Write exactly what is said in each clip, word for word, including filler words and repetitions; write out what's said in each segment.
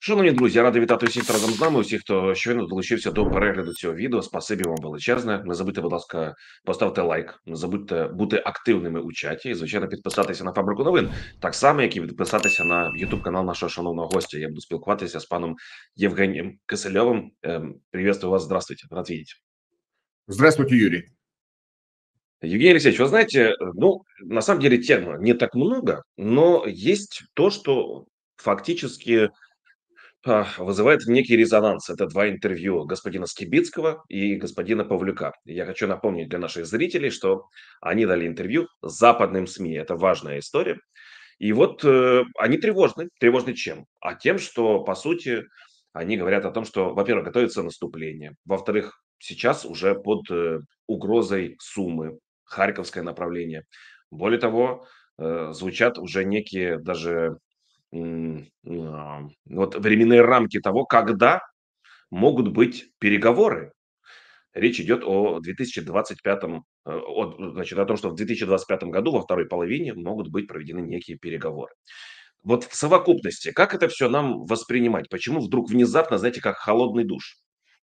Шановні друзі, я радий вітати усіх разом з нами, усіх, хто щойно долучився до перегляду цього відео. Спасибі вам величезне. Не забудьте, будь ласка, поставте лайк, не забудьте бути активними у чаті і, звичайно, підписатися на фабрику новин, так само, як і підписатися на YouTube канал нашого шановного гостя. Я буду спілкуватися з паном Євгенієм Кисельовим. Ем, Приветствую вас, здравствуйте, рад видеть. Здравствуйте, Юрий. Евгений Алексеевич, вы знаете, э, ну, на самом деле тем не так много, но есть то, что фактически А, вызывает некий резонанс. Это два интервью господина Скибицкого и господина Павлюка. Я хочу напомнить для наших зрителей, что они дали интервью западным СМИ. Это важная история. И вот э, они тревожны. Тревожны чем? А тем, что, по сути, они говорят о том, что, во-первых, готовится наступление. Во-вторых, сейчас уже под э, угрозой Сумы, Харьковское направление. Более того, э, звучат уже некие даже М, а, вот временные рамки того, когда могут быть переговоры. Речь идет о две тысячи двадцать пятом, э, от, значит, о том, что в две тысячи двадцать пятом году, во второй половине, могут быть проведены некие переговоры. Вот в совокупности, как это все нам воспринимать? Почему вдруг внезапно, знаете, как холодный душ?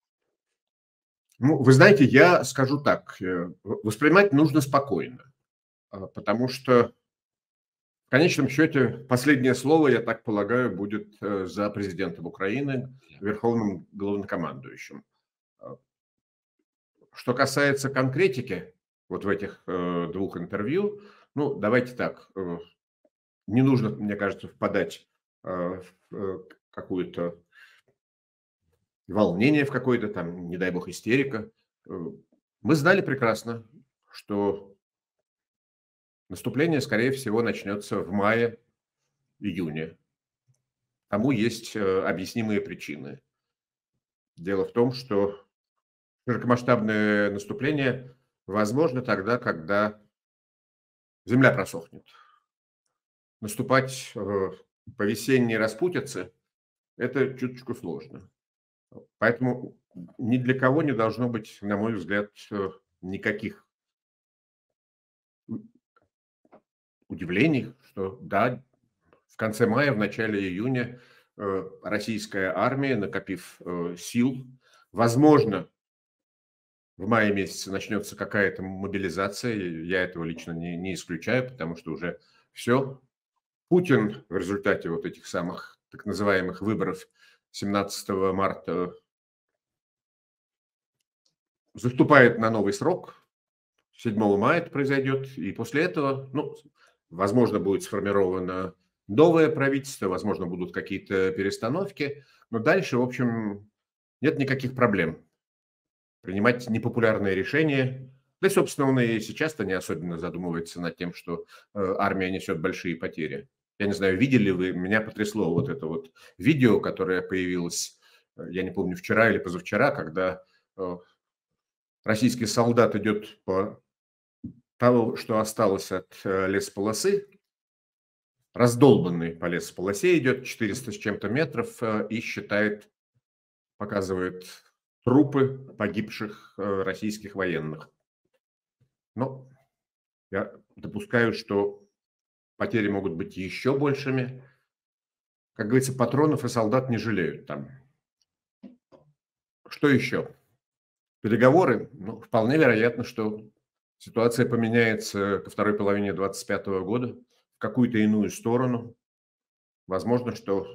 Ну, вы знаете, я скажу так, э, в- воспринимать нужно спокойно, а, потому что в конечном счете последнее слово, я так полагаю, будет э, за президентом Украины, верховным главнокомандующим. А, Что касается конкретики вот в этих э, двух интервью, ну, давайте так, э, не нужно, мне кажется, впадать э, в э, какую-то волнение в какое-то там, не дай бог, истерика. Э, Мы знали прекрасно, что наступление, скорее всего, начнется в мае-июне. Тому есть э, объяснимые причины. Дело в том, что широкомасштабное наступление возможно тогда, когда земля просохнет. Наступать э, по весенней распутице – это чуточку сложно. Поэтому ни для кого не должно быть, на мой взгляд, э, никаких удивлений, что да, в конце мая, в начале июня э, российская армия, накопив э, сил, возможно, в мае месяце начнется какая-то мобилизация. Я этого лично не, не исключаю, потому что уже все. Путин в результате вот этих самых так называемых выборов семнадцатого марта заступает на новый срок. седьмого мая это произойдет. И после этого, ну, возможно, будет сформировано новое правительство, возможно, будут какие-то перестановки. Но дальше, в общем, нет никаких проблем принимать непопулярные решения. Да и, собственно, он и сейчас-то не особенно задумывается над тем, что э, армия несет большие потери. Я не знаю, видели вы, меня потрясло вот это вот видео, которое появилось, э, я не помню, вчера или позавчера, когда э, российский солдат идет по того, что осталось от э, лесополосы, раздолбанный по лесополосе идет четыреста с чем-то метров э, и считает, показывает трупы погибших э, российских военных. Но я допускаю, что потери могут быть еще большими. Как говорится, патронов и солдат не жалеют там. Что еще? Переговоры. Ну, вполне вероятно, что ситуация поменяется ко второй половине двадцать пятого года в какую-то иную сторону. Возможно, что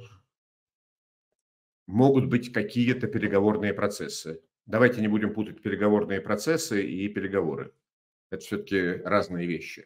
могут быть какие-то переговорные процессы. Давайте не будем путать переговорные процессы и переговоры. Это все-таки разные вещи.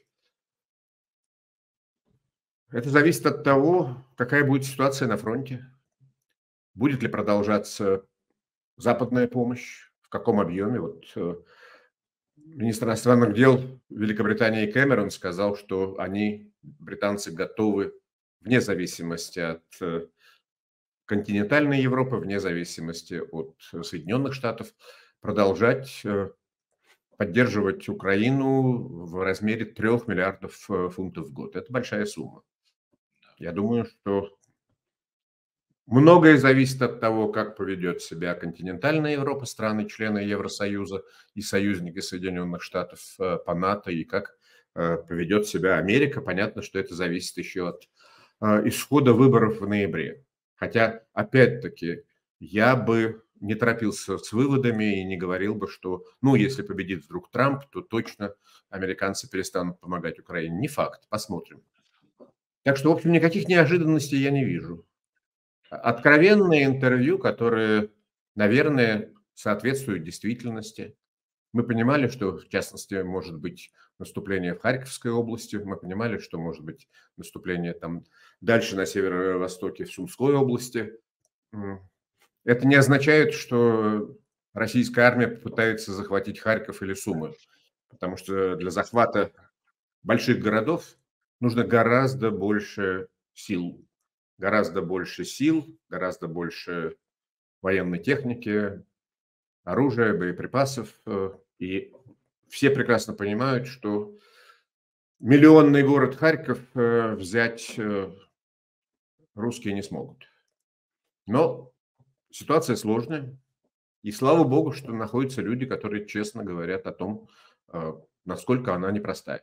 Это зависит от того, какая будет ситуация на фронте. Будет ли продолжаться западная помощь, в каком объеме. Вот э, министр иностранных дел Великобритании Кэмерон сказал, что они, британцы, готовы вне зависимости от э, континентальной Европы, вне зависимости от Соединенных Штатов, продолжать э, поддерживать Украину в размере трех миллиардов э, фунтов в год. Это большая сумма. Я думаю, что многое зависит от того, как поведет себя континентальная Европа, страны-члены Евросоюза и союзники Соединенных Штатов э, по НАТО, и как э, поведет себя Америка. Понятно, что это зависит еще от э, исхода выборов в ноябре. Хотя, опять-таки, я бы не торопился с выводами и не говорил бы, что, ну, если победит вдруг Трамп, то точно американцы перестанут помогать Украине. Не факт, посмотрим. Так что, в общем, никаких неожиданностей я не вижу. Откровенное интервью, которое, наверное, соответствует действительности. Мы понимали, что, в частности, может быть наступление в Харьковской области, мы понимали, что может быть наступление там дальше на северо-востоке в Сумской области. Это не означает, что российская армия попытается захватить Харьков или Сумы, потому что для захвата больших городов нужно гораздо больше сил, гораздо больше сил, гораздо больше военной техники, оружия, боеприпасов. И все прекрасно понимают, что миллионный город Харьков взять русские не смогут. Но ситуация сложная. И слава богу, что находятся люди, которые честно говорят о том, насколько она непростая.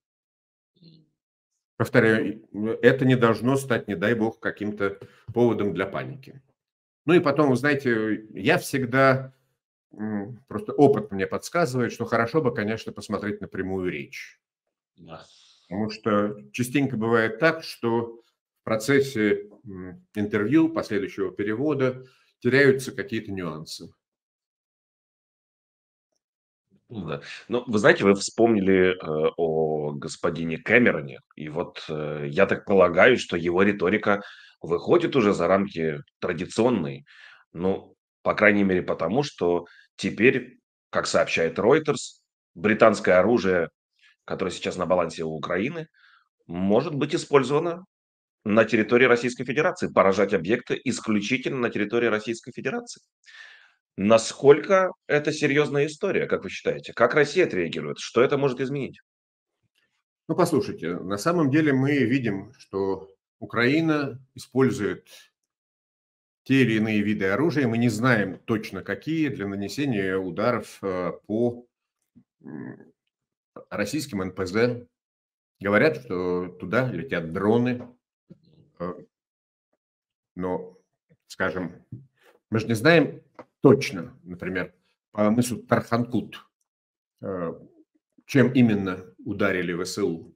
Повторяю, это не должно стать, не дай бог, каким-то поводом для паники. Ну и потом, вы знаете, я всегда, просто опыт мне подсказывает, что хорошо бы, конечно, посмотреть на прямую речь. Да. Потому что частенько бывает так, что в процессе интервью, последующего перевода теряются какие-то нюансы. Да. Ну, вы знаете, вы вспомнили э, о господине Кэмероне, и вот э, я так полагаю, что его риторика выходит уже за рамки традиционной, ну, по крайней мере, потому что теперь, как сообщает Reuters, британское оружие, которое сейчас на балансе у Украины, может быть использовано на территории Российской Федерации, поражать объекты исключительно на территории Российской Федерации. Насколько это серьезная история, как вы считаете? Как Россия отреагирует? Что это может изменить? Ну, послушайте, на самом деле мы видим, что Украина использует те или иные виды оружия. Мы не знаем точно какие для нанесения ударов по российским эн пэ зэ. Говорят, что туда летят дроны. Но, скажем, мы же не знаем точно, например, по мысу Тарханкут, чем именно ударили вэ эс у.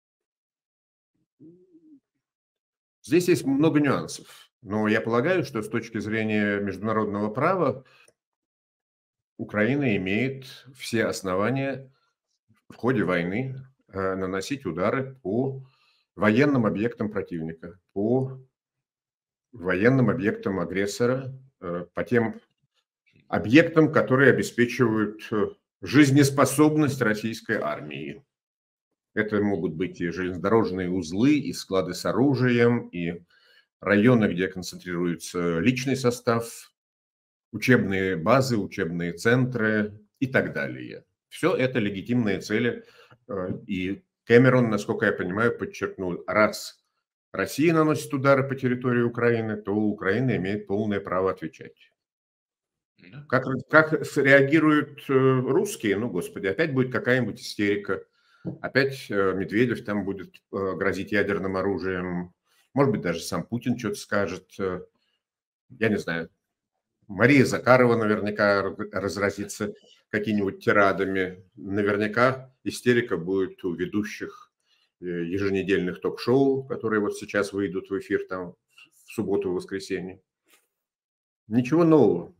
Здесь есть много нюансов, но я полагаю, что с точки зрения международного права Украина имеет все основания в ходе войны наносить удары по военным объектам противника, по военным объектам агрессора, по тем объектам, которые обеспечивают жизнеспособность российской армии. Это могут быть и железнодорожные узлы, и склады с оружием, и районы, где концентрируется личный состав, учебные базы, учебные центры и так далее. Все это легитимные цели. И Кэмерон, насколько я понимаю, подчеркнул, раз Россия наносит удары по территории Украины, то Украина имеет полное право отвечать. Как, как среагируют русские? Ну, господи, опять будет какая-нибудь истерика. Опять Медведев там будет грозить ядерным оружием. Может быть, даже сам Путин что-то скажет. Я не знаю. Мария Закарова наверняка разразится какими-нибудь тирадами. Наверняка истерика будет у ведущих еженедельных ток-шоу, которые вот сейчас выйдут в эфир там в субботу и воскресенье. Ничего нового.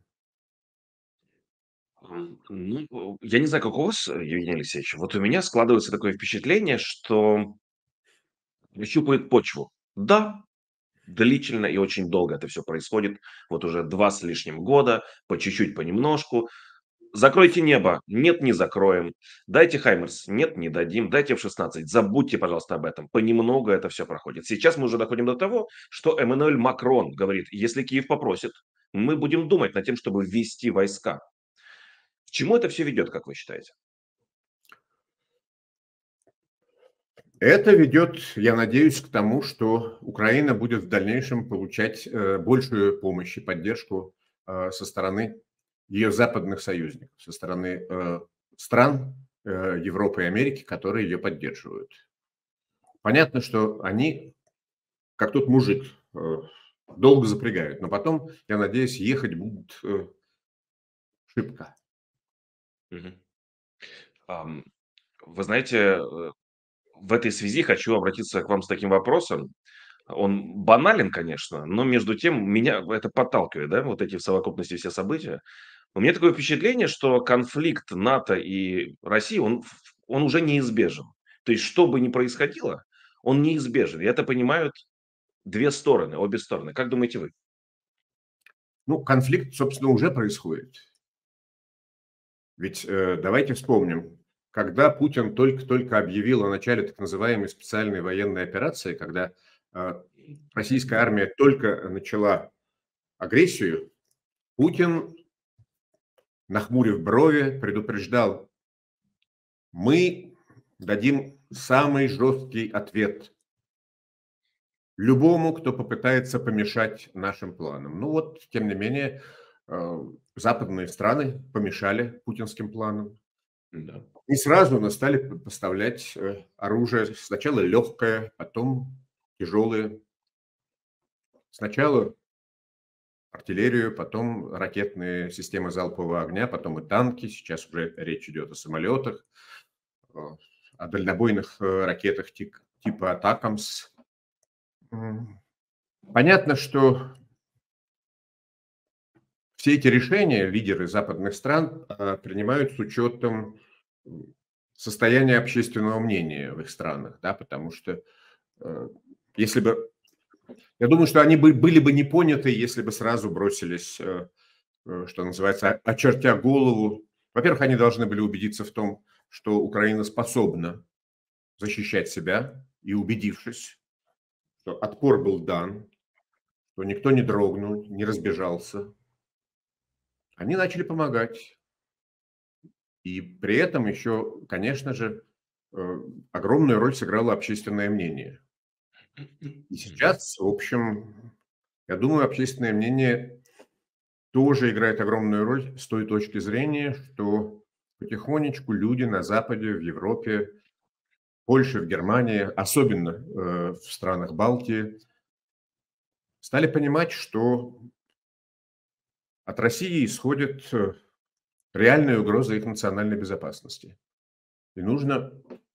Ну, я не знаю, как у вас, Евгений Алексеевич. Вот у меня складывается такое впечатление, что щупают почву. Да, длительно и очень долго это все происходит. Вот уже два с лишним года, по чуть-чуть, понемножку. Закройте небо. Нет, не закроем. Дайте Хаймерс. Нет, не дадим. Дайте эф шестнадцать. Забудьте, пожалуйста, об этом. Понемногу это все проходит. Сейчас мы уже доходим до того, что Эммануэль Макрон говорит, если Киев попросит, мы будем думать над тем, чтобы ввести войска. К чему это все ведет, как вы считаете? Это ведет, я надеюсь, к тому, что Украина будет в дальнейшем получать большую помощь и поддержку со стороны ее западных союзников, со стороны стран Европы и Америки, которые ее поддерживают. Понятно, что они, как тот мужик долго запрягают. Но потом, я надеюсь, ехать будут э, шибко. Мгм. Ам, Вы знаете, э, в этой связи хочу обратиться к вам с таким вопросом. Он банален, конечно, но между тем меня это подталкивает, да, вот эти в совокупности все события. У меня такое впечатление, что конфликт НАТО и России, он, ф- он уже неизбежен. То есть, что бы ни происходило, он неизбежен. И это понимают две стороны, обе стороны. Как думаете вы? Ну, конфликт, собственно, уже происходит. Ведь э, давайте вспомним, когда Путин только-только объявил о начале так называемой специальной военной операции, когда э, российская армия только начала агрессию, Путин, нахмурив брови, предупреждал: мы дадим самый жесткий ответ любому, кто попытается помешать нашим планам. Ну вот, тем не менее, э, западные страны помешали путинским планам. Да. И сразу нас стали п- поставлять э, оружие. Сначала легкое, потом тяжелое. Сначала артиллерию, потом ракетные системы залпового огня, потом и танки. Сейчас уже речь идет о самолетах, э, о дальнобойных э, ракетах тип- типа «Атакамс». М, Понятно, что все эти решения лидеры западных стран э, принимают с учетом м, состояния общественного мнения в их странах, да, потому что э, если бы, я думаю, что они бы, были бы не поняты, если бы сразу бросились, э, э, что называется, о- очертя голову. Во-первых, они должны были убедиться в том, что Украина способна защищать себя, и убедившись, что отпор был дан, что никто не дрогнул, не разбежался, они начали помогать. И при этом еще, конечно же, э, огромную роль сыграло общественное мнение. И Мгм. сейчас, в общем, я думаю, общественное мнение тоже играет огромную роль с той точки зрения, что потихонечку люди на Западе, в Европе, Польше, в Германии, особенно э, в странах Балтии, стали понимать, что от России исходит э, реальная угроза их национальной безопасности. И нужно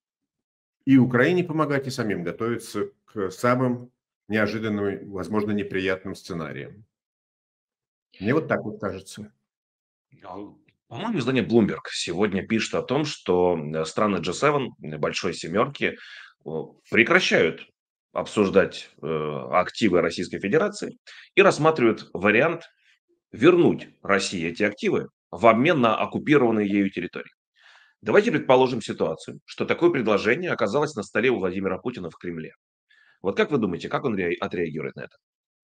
и Украине помогать, и самим готовиться к самым неожиданным, и, возможно, неприятным сценариям. Мне вот так вот кажется. А, По-моему, издание Bloomberg сегодня пишет о том, что э, страны джи семь, э, Большой Семерки, о, прекращают обсуждать э, активы Российской Федерации и рассматривают вариант вернуть России эти активы в обмен на оккупированные ею территории. Давайте предположим ситуацию, что такое предложение оказалось на столе у Владимира Путина в Кремле. Вот как вы думаете, как он ре- отреагирует на это?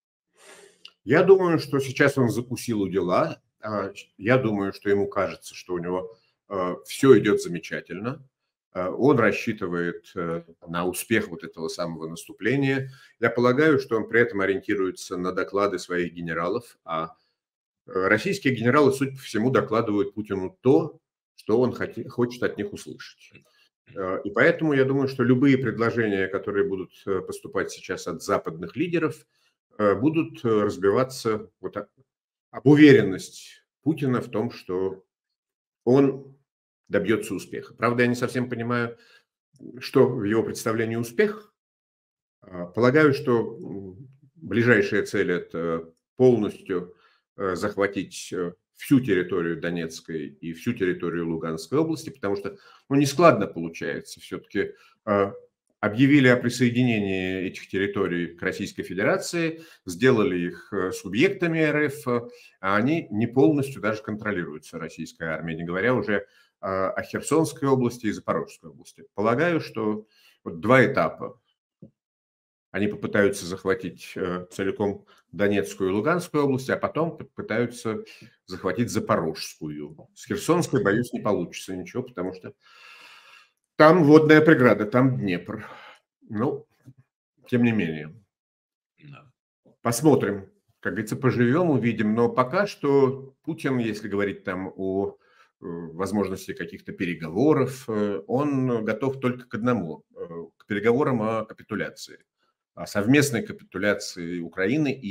Я думаю, что сейчас он закусил у дела. А, Я думаю, что ему кажется, что у него все идет замечательно. А, Он рассчитывает э, на успех вот этого самого наступления. Я полагаю, что он при этом ориентируется на доклады своих генералов, а э, российские генералы, судя по всему, докладывают Путину то, что он хоте- хочет от них услышать. Э, И поэтому я думаю, что любые предложения, которые будут э, поступать сейчас от западных лидеров, э, будут э, разбиваться вот о- об уверенность Путина в том, что он добьется успеха. Правда, я не совсем понимаю, что в его представлении успех. А, Полагаю, что м, ближайшая цель – это полностью э, захватить э, всю территорию Донецкой и всю территорию Луганской области, потому что, ну, нескладно получается. Все-таки объявили о присоединении этих территорий к Российской Федерации, сделали их э, субъектами эр эф, э, а они не полностью даже контролируются российской армией, не говоря уже э, о Херсонской области и Запорожской области. Полагаю, что вот два этапа. Они попытаются захватить э, целиком Донецкую и Луганскую области, а потом попытаются захватить Запорожскую. С Херсонской, боюсь, не получится ничего, потому что там водная преграда, там Днепр. Ну, тем не менее, Да. посмотрим. Как говорится, поживем, увидим. Но пока что Путин, если говорить там о э, возможности каких-то переговоров, э, он готов только к одному, э, к переговорам о капитуляции, о совместной капитуляции Украины и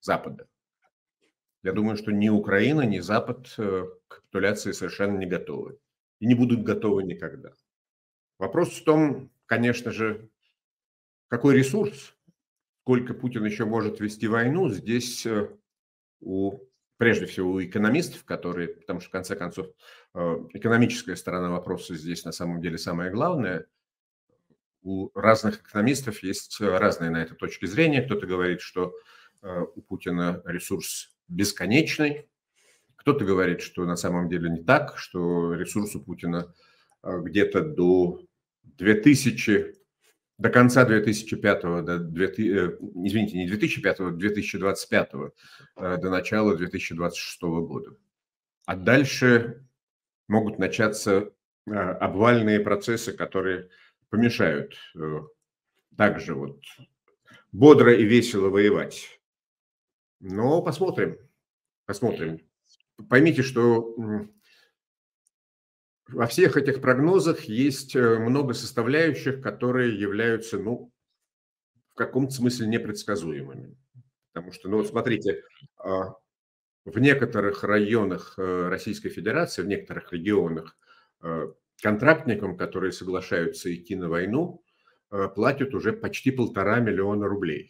Запада. Я думаю, что ни Украина, ни Запад к капитуляции совершенно не готовы и не будут готовы никогда. Вопрос в том, конечно же, какой ресурс, сколько Путин еще может вести войну. Здесь у, прежде всего у экономистов, которые, потому что в конце концов экономическая сторона вопроса здесь на самом деле самое главное. У разных экономистов есть разные на это точки зрения. Кто-то говорит, что у Путина ресурс бесконечный. Кто-то говорит, что на самом деле не так, что ресурс у Путина где-то до две тысячи, до конца две тысячи пятого, до, извините, не две тысячи пятого, две тысячи двадцать пятого, до начала две тысячи двадцать шестого года. А дальше могут начаться обвальные процессы, которые помешают также вот бодро и весело воевать. Но посмотрим, посмотрим. Поймите, что во всех этих прогнозах есть много составляющих, которые являются, ну, в каком-то смысле непредсказуемыми. Потому что, ну вот смотрите, в некоторых районах Российской Федерации, в некоторых регионах контрактникам, которые соглашаются идти на войну, платят уже почти полтора миллиона рублей.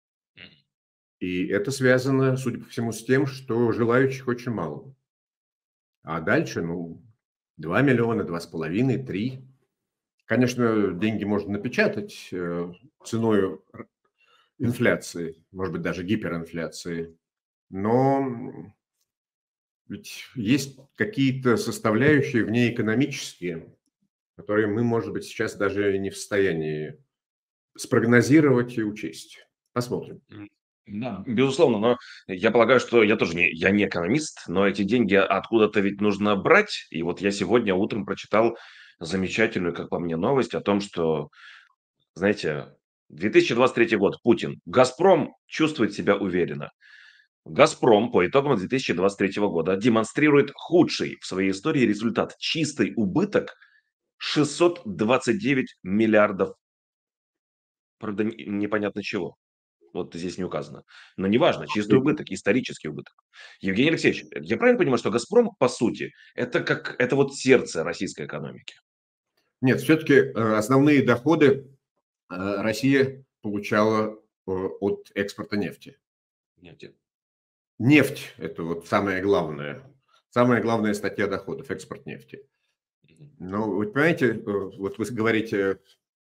И это связано, судя по всему, с тем, что желающих очень мало. А дальше, ну, два миллиона, два с половиной, три. Конечно, деньги можно напечатать ценой инфляции, может быть, даже гиперинфляции. Но ведь есть какие-то составляющие внеэкономические, которые мы, может быть, сейчас даже не в состоянии спрогнозировать и учесть. Посмотрим. Да, безусловно, но я полагаю, что я тоже не, я не экономист, но эти деньги откуда-то ведь нужно брать. И вот я сегодня утром прочитал замечательную, как по мне, новость о том, что, знаете, две тысячи двадцать третий год, Путин. «Газпром» чувствует себя уверенно. «Газпром» по итогам две тысячи двадцать третьего года демонстрирует худший в своей истории результат. Чистый убыток шестьсот двадцать девять миллиардов. Правда, непонятно чего. Вот здесь не указано. Но неважно, чистый убыток, исторический убыток. Евгений Алексеевич, я правильно понимаю, что «Газпром», по сути, это как это вот сердце российской экономики? Нет, все-таки основные доходы Россия получала от экспорта нефти. Нефти. Нефть – это вот самое главное, самая главная статья доходов – экспорт нефти. Но вы понимаете, вот вы говорите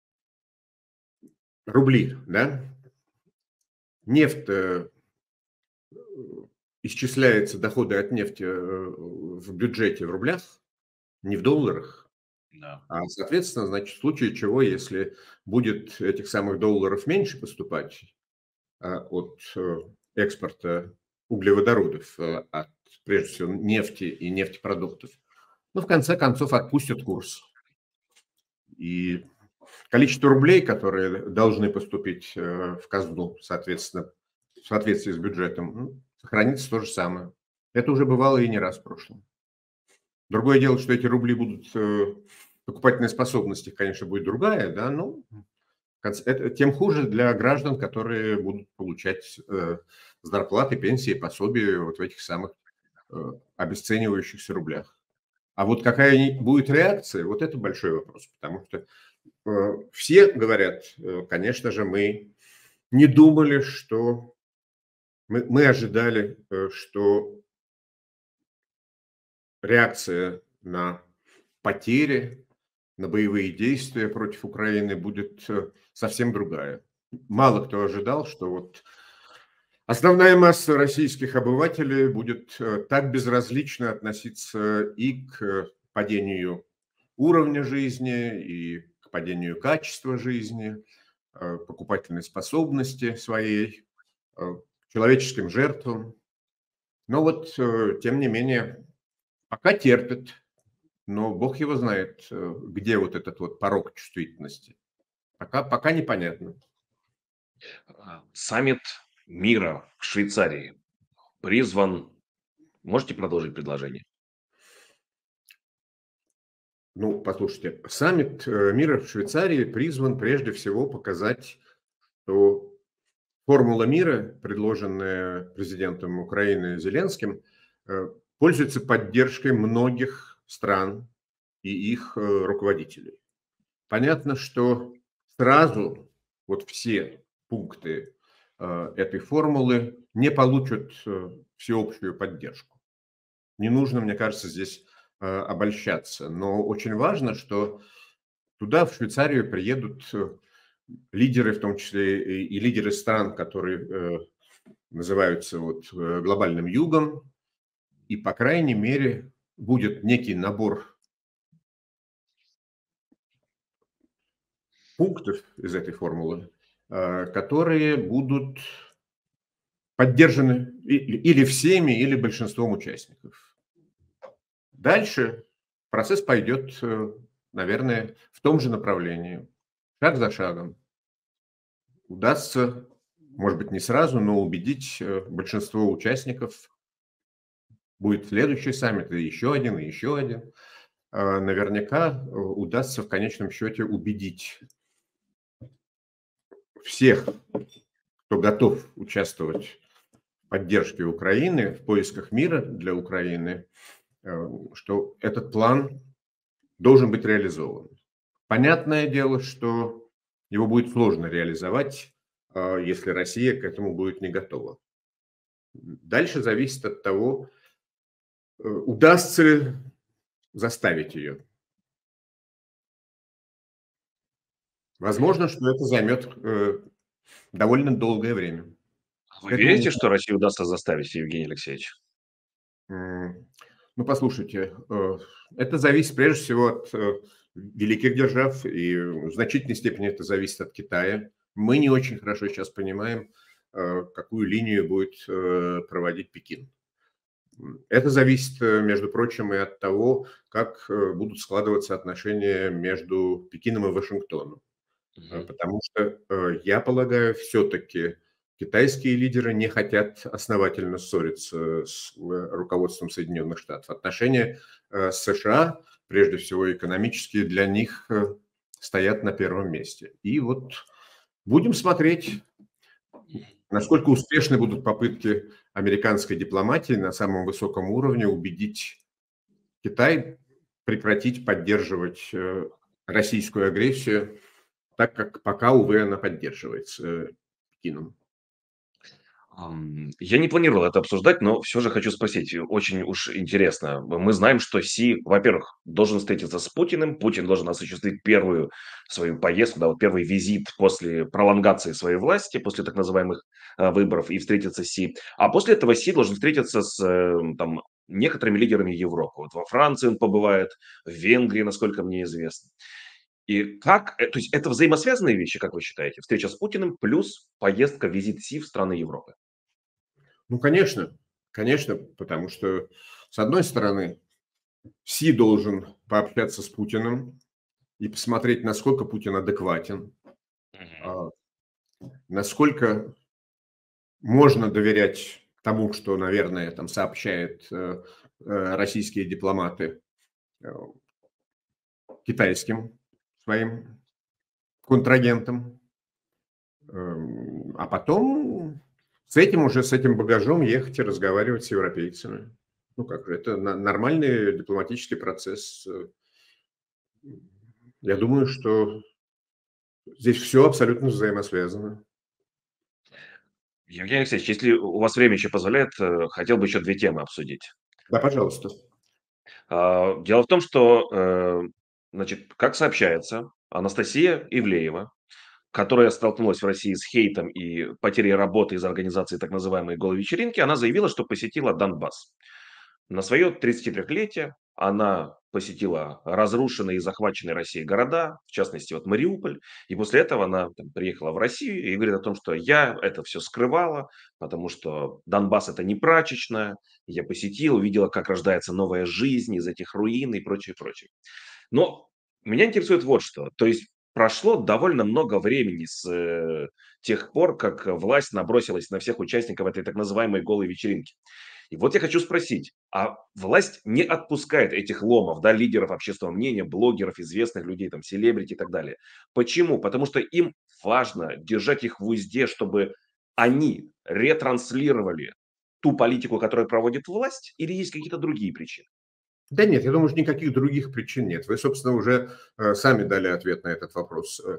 рубли, да? Нефть исчисляется, доходы от нефти в бюджете в рублях, не в долларах. Да. А, соответственно, значит, в случае чего, если будет этих самых долларов меньше поступать от экспорта углеводородов, от, прежде всего, нефти и нефтепродуктов, ну, в конце концов, отпустят курс. И количество рублей, которые должны поступить в казну, соответственно, в соответствии с бюджетом, ну, сохранится то же самое. Это уже бывало и не раз в прошлом. Другое дело, что эти рубли будут, покупательная способность их, конечно, будет другая, да, но это тем хуже для граждан, которые будут получать зарплаты, пенсии, пособия вот в этих самых обесценивающихся рублях. А вот какая будет реакция, вот это большой вопрос, потому что все говорят, конечно же, мы не думали, что мы, мы ожидали, что реакция на потери, на боевые действия против Украины будет совсем другая. Мало кто ожидал, что вот основная масса российских обывателей будет так безразлично относиться и к падению уровня жизни, и к падению качества жизни, покупательной способности своей, человеческим жертвам. Но вот, тем не менее, пока терпят, но Бог его знает, где вот этот вот порог чувствительности. Пока, пока непонятно. Саммит мира в Швейцарии призван... Можете продолжить предложение? Ну, послушайте, саммит мира в Швейцарии призван прежде всего показать, что формула мира, предложенная президентом Украины Зеленским, э, пользуется поддержкой многих стран и их э, руководителей. Понятно, что сразу вот все пункты э, этой формулы не получат э, всеобщую поддержку. Не нужно, мне кажется, здесь э, обольщаться. Но очень важно, что туда, в Швейцарию, приедут э, лидеры, в том числе и, и лидеры стран, которые э, называются вот э, глобальным югом, и, по крайней мере, будет некий набор пунктов из этой формулы, э, которые будут поддержаны и- или всеми, или большинством участников. Дальше процесс пойдет, э, наверное, в том же направлении, шаг за шагом. Удастся, может быть, не сразу, но убедить э, большинство участников. Будет следующий саммит, и еще один, и еще один. А, Наверняка э, удастся в конечном счете убедить всех, кто готов участвовать в поддержке Украины, в поисках мира для Украины, э, что этот план должен быть реализован. Понятное дело, что его будет сложно реализовать, э, если Россия к этому будет не готова. Дальше зависит от того, э, удастся ли заставить ее. Возможно, что это займет э, довольно долгое время. Вы К этому верите, нужно, что Россию удастся заставить, Евгений Алексеевич? м, ну, послушайте, э, это зависит прежде всего от э, великих держав, и в значительной степени это зависит от Китая. Мы не очень хорошо сейчас понимаем, э, какую линию будет э, проводить Пекин. М, Это зависит, э, между прочим, и от того, как э, будут складываться отношения между Пекином и Вашингтоном. Э, Мгм. Потому что, э, я полагаю, все-таки китайские лидеры не хотят основательно ссориться с э, руководством Соединенных Штатов. Отношения э, с США, прежде всего экономические, для них э, стоят на первом месте. И вот будем смотреть, насколько успешны будут попытки американской дипломатии на самом высоком уровне убедить Китай прекратить поддерживать э, российскую агрессию, так как пока, увы, она поддерживается э, Пекином. Ам, Я не планировал это обсуждать, но все же хочу спросить, э, очень уж интересно. Мы знаем, что Си, во-первых, должен встретиться с Путиным, Путин должен осуществить первую свою поездку, да, вот первый визит после пролонгации своей власти, после так называемых а, выборов, и встретиться с Си. А после этого Си должен встретиться с э, там, некоторыми лидерами Европы. Вот во Франции он побывает, в Венгрии, насколько мне известно. И как, э, то есть это взаимосвязанные вещи, как вы считаете? Встреча с Путиным плюс поездка, визит Си в страны Европы. Ну, конечно, конечно, потому что, с одной стороны, Си должен пообщаться с Путиным и посмотреть, насколько Путин адекватен, Мгм. а, насколько можно доверять тому, что, наверное, там сообщают э, э, российские дипломаты э, китайским своим контрагентам. Эм, А потом с этим уже, с этим багажом ехать и разговаривать с европейцами. Ну как же, это на- нормальный дипломатический процесс. Э, Я думаю, что здесь все абсолютно взаимосвязано. Евгений Алексеевич, если у вас время еще позволяет, э, хотел бы еще две темы обсудить. Да, пожалуйста. А, Дело в том, что, э, значит, как сообщается, Анастасия Ивлеева, которая столкнулась в России с хейтом и потерей работы из-за организации так называемой голой вечеринки, она заявила, что посетила Донбасс. На свое тридцатитрёхлетие она посетила разрушенные и захваченные Россией города, в частности, вот Мариуполь. И после этого она там приехала в Россию и говорит о том, что я это все скрывала, потому что Донбасс это не прачечная. Я посетила, увидела, как рождается новая жизнь из этих руин и прочее, прочее. Но меня интересует вот что. То есть прошло довольно много времени с э, тех пор, как власть набросилась на всех участников этой так называемой голой вечеринки. И вот я хочу спросить, а власть не отпускает этих ломов, да, лидеров общественного мнения, блогеров, известных людей, там, селебрити и так далее. Почему? Потому что им важно держать их в узде, чтобы они ретранслировали ту политику, которую проводит власть, или есть какие-то другие причины? Да нет, я думаю, что никаких других причин нет. Вы, собственно, уже э, сами дали ответ на этот вопрос. Э,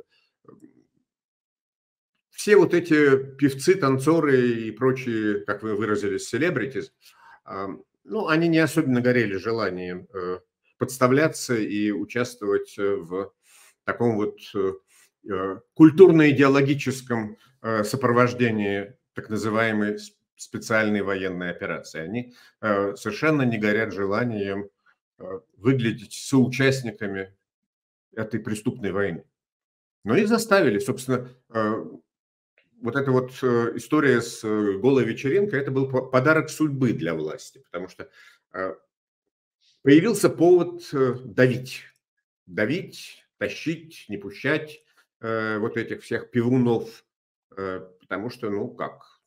Все вот эти певцы, танцоры и прочие, как вы выразились, селебритис, ну, они не особенно горели желанием э, подставляться и участвовать э, в таком вот э, э, культурно-идеологическом э, сопровождении так называемой с- специальной военной операции. Они э, совершенно не горят желанием э, выглядеть соучастниками этой преступной войны. Но их заставили, собственно, э, вот эта вот э, история с э, голой вечеринкой, это был по- подарок судьбы для власти, потому что э, появился повод э, давить, давить, тащить, не пущать э, вот этих всех пивунов, э, потому что, ну как,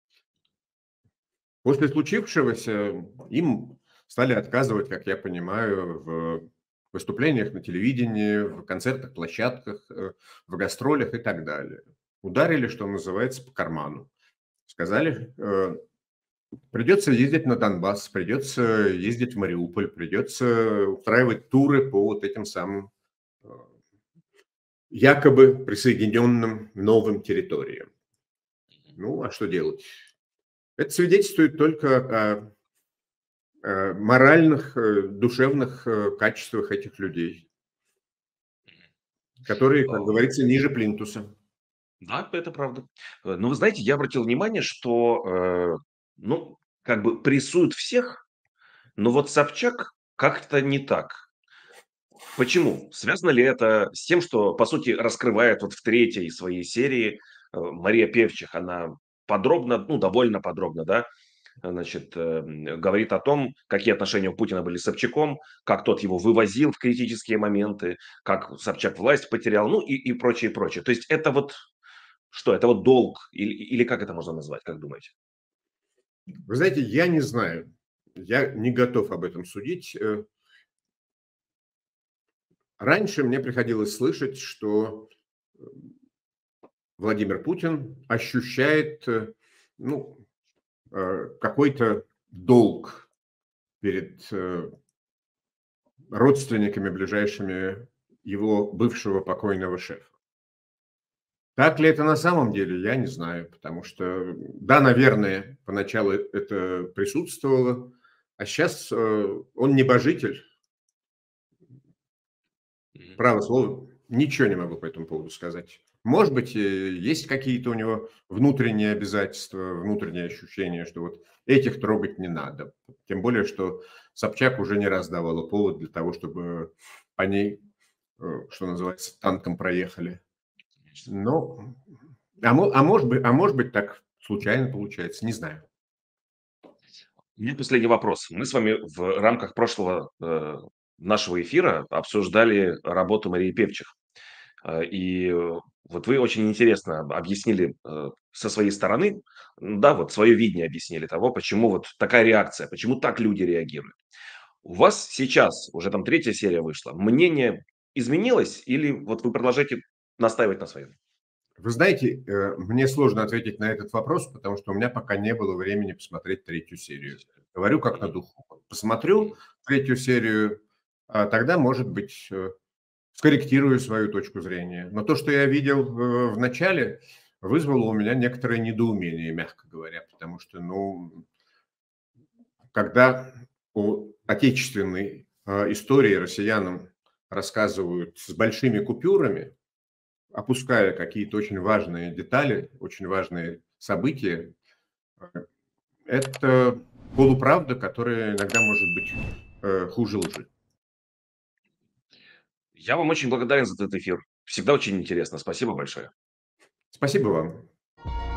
после случившегося им стали отказывать, как я понимаю, в выступлениях на телевидении, в концертных площадках, э, в гастролях и так далее. Ударили, что называется, по карману. Сказали, э, придется ездить на Донбасс, придется ездить в Мариуполь, придется устраивать туры по вот этим самым э, якобы присоединенным новым территориям. Ну, а что делать? Это свидетельствует только о, о моральных, э, душевных э, качествах этих людей, которые, как А, говорится, ниже плинтуса. Да, это правда. Э, Но вы знаете, я обратил внимание, что, э, ну, как бы прессуют всех, но вот Собчак как-то не так. Почему? Связано ли это с тем, что, по сути, раскрывает вот в третьей своей серии э, Мария Певчих, она подробно, ну, довольно подробно, да, значит, э, м, говорит о том, какие отношения у Путина были с Собчаком, как тот его вывозил в критические моменты, как Собчак власть потерял, ну и, и прочее, прочее. То есть это вот что? Это вот долг или, или как это можно назвать, как думаете? Вы знаете, я не знаю, я не готов об этом судить. Э, Раньше мне приходилось слышать, что Владимир Путин ощущает, э, ну, э, какой-то долг перед э, родственниками ближайшими его бывшего покойного шефа. Так ли это на самом деле, я не знаю, потому что, да, наверное, поначалу это присутствовало, а сейчас он небожитель, Мгм. право слово, ничего не могу по этому поводу сказать. Может быть, э, есть какие-то у него внутренние обязательства, внутренние ощущения, что вот этих трогать не надо. Тем более, что Собчак уже не раз давала повод для того, чтобы по ней, э, что называется, танком проехали. Конечно. Ну, а, мо- а может быть, а может быть так случайно получается, не знаю. У меня последний вопрос. Мы с вами в рамках прошлого э, нашего эфира обсуждали работу Марии Певчих. Э, И э, вот вы очень интересно об- объяснили э, со своей стороны, м, да, вот свое видение объяснили того, почему вот такая реакция, почему так люди реагируют. У вас сейчас, уже там третья серия вышла, мнение изменилось или вот вы продолжаете настаивать на своем? Вы знаете, э, мне сложно ответить на этот вопрос, потому что у меня пока не было времени посмотреть третью серию. Говорю как на Мгм. духу. Посмотрю Мгм. третью серию, а тогда, может быть, э, скорректирую свою точку зрения. Но то, что я видел в, в начале, вызвало у меня некоторое недоумение, мягко говоря, потому что, ну, когда о отечественной э, истории россиянам рассказывают с большими купюрами, опуская какие-то очень важные детали, очень важные события, э, это полуправда, которая иногда может быть э, хуже лжи. Я вам очень благодарен за этот эфир. Всегда очень интересно. Спасибо большое. Спасибо вам.